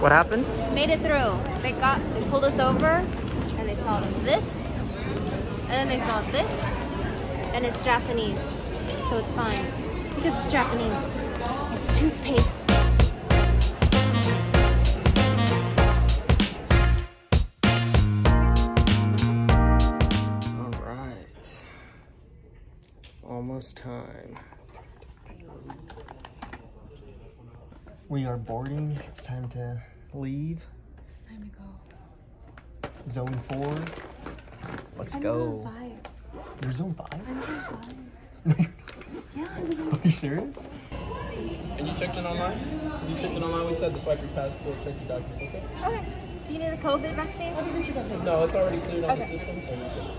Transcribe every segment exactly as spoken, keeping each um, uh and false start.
What happened? Made it through. They got, they pulled us over, and they saw this, and then they saw this, and it's Japanese, so it's fine because it's Japanese. It's toothpaste. All right, almost time. We are boarding. It's time to leave. It's time to go. Zone four. Let's I'm go. Zone five. You're zone five? I'm zone five. Yeah, I'm zone Are you serious? And you checked it online? You checked it online. We said to swipe your passport, check your documents. Okay. Okay. Do you need a COVID vaccine? No, it's already cleared on Okay. the system, so you're good.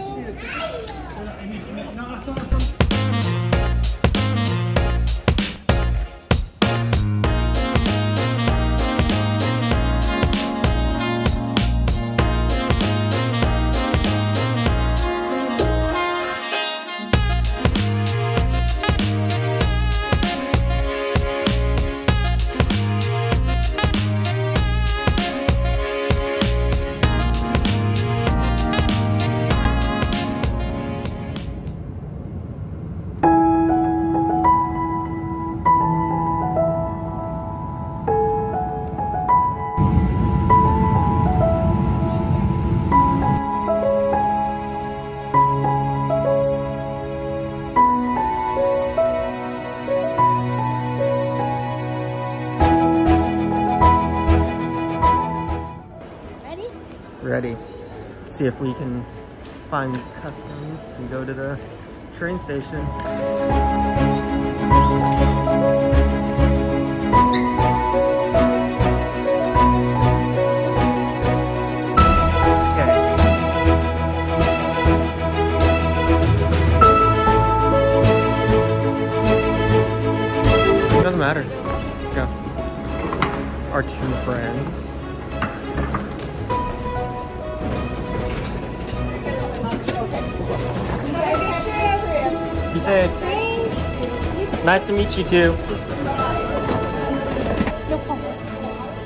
Ready. See if we can find customs and go to the train station. Okay. It doesn't matter. Let's go. Our two friends. Be safe. Nice to meet you too.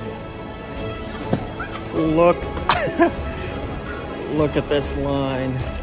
Look. Look at this line.